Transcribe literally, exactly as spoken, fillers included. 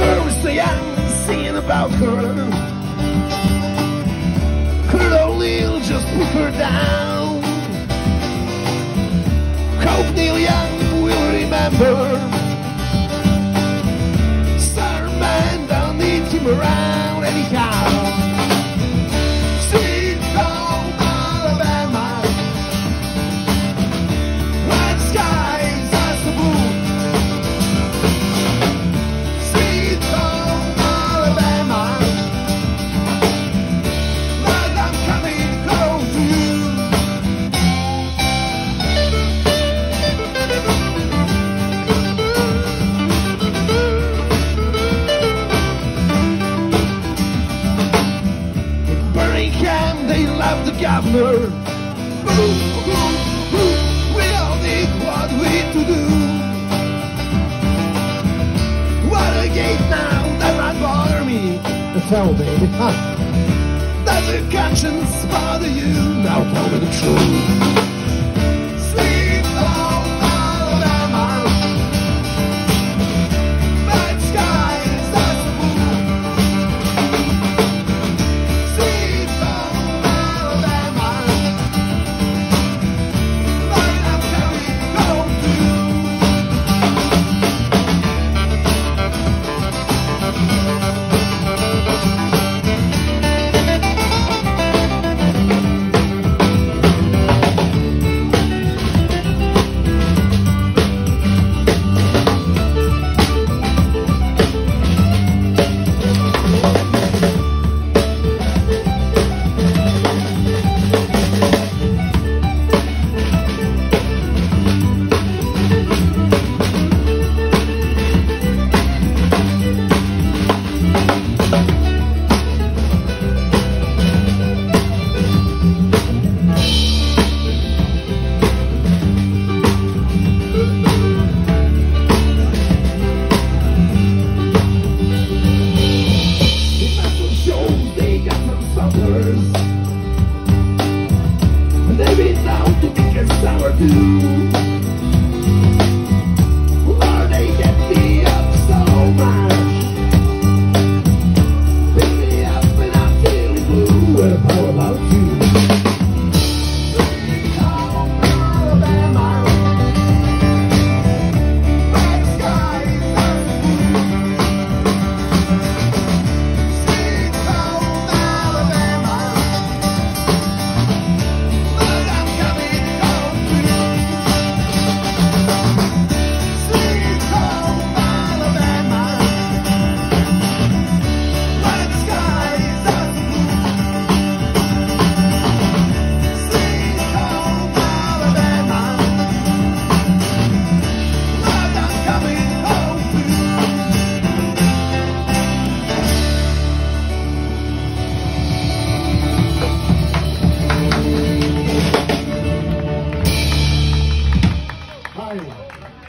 girl was so young, singing about her. Her lonely just put her down. Hope Neil Young will remember. Southern man don't need him around anyhow. Sweet home Alabama, white skies as the blue. Sweet home Alabama, but I'm coming home to you. Birmingham, they love the governor. Ooh, ooh, ooh, we all did what we to do. Watergate now, that might bother me. Tell baby. Does your conscience bother you? Now tell me the truth.